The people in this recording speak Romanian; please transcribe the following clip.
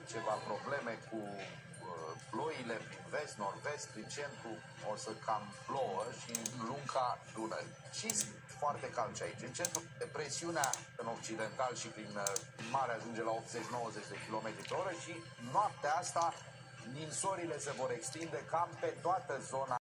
ceva probleme cu ploile prin vest, nord-vest, prin centru o să cam plouă și în lunga Dunării. Și foarte cald și aici. În centru, presiunea în occidental și prin mare ajunge la 80-90 de km pe oră și noaptea asta ninsorile se vor extinde cam pe toată zona